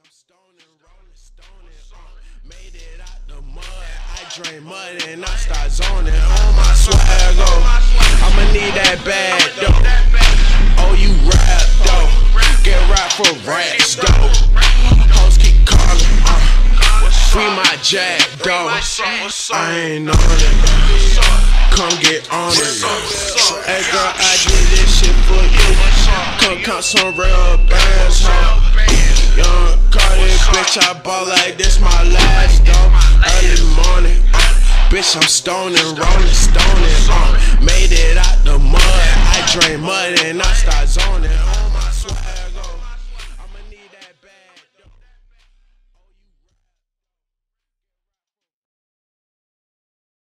I'm stoning, rolling, stoning, made it out the mud. I drain mud and I start zoning on my swag, I'ma need that bag, though. Oh, you rap, though. Get rap for rats, though. Hoes keep calling, free my jack, though. I ain't on it. Come get on it. Hey girl, I did this shit for you. Come count some real bands, huh? Young Cardi, bitch, I ball like this my last, though. Early morning, bitch, I'm stoning, rolling, stoning, made it out the mud. I drain mud and I start zoning.